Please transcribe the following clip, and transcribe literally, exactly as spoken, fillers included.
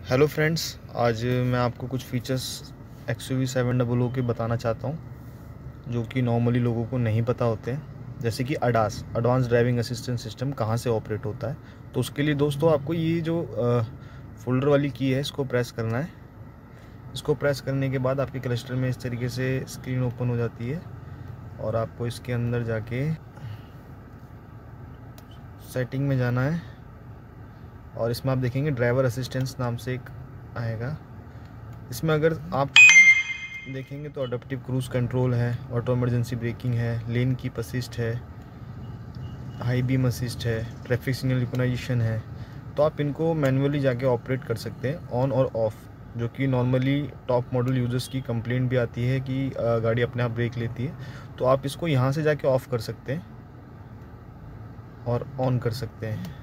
Hello friends, आज मैं आपको कुछ features X U V seven double O के बताना चाहता हूं जो कि नॉर्मली लोगों को नहीं पता होते हैं। जैसे कि ADAS advance driving assistant system कहां से ऑपरेट होता है। तो उसके लिए दोस्तों आपको ये जो फोल्डर वाली की है इसको प्रेस करना है। इसको प्रेस करने के बाद आपके क्लस्टर में इस तरीके से स्क्रीन ओपन हो जाती है और आपको इसके अंदर जाके सेटिंग में जाना है और इसमें आप देखेंगे ड्राइवर असिस्टेंस नाम से एक आएगा। इसमें अगर आप देखेंगे तो अडेप्टिव क्रूज कंट्रोल है, ऑटो इमरजेंसी ब्रेकिंग है, लेन कीप असिस्ट है, हाई बीम असिस्ट है, ट्रैफिक सिग्नल इक्वलाइजेशन है। तो आप इनको मैन्युअली जाके ऑपरेट कर सकते हैं ऑन और ऑफ, जो कि नॉर्मली टॉप मॉडल यूजर्स की कंप्लेंट भी आती है कि गाड़ी अपने आप ब्रेक लेती है। तो आप इसको यहाँ से जाके ऑफ़ कर सकते हैं और ऑन कर सकते हैं।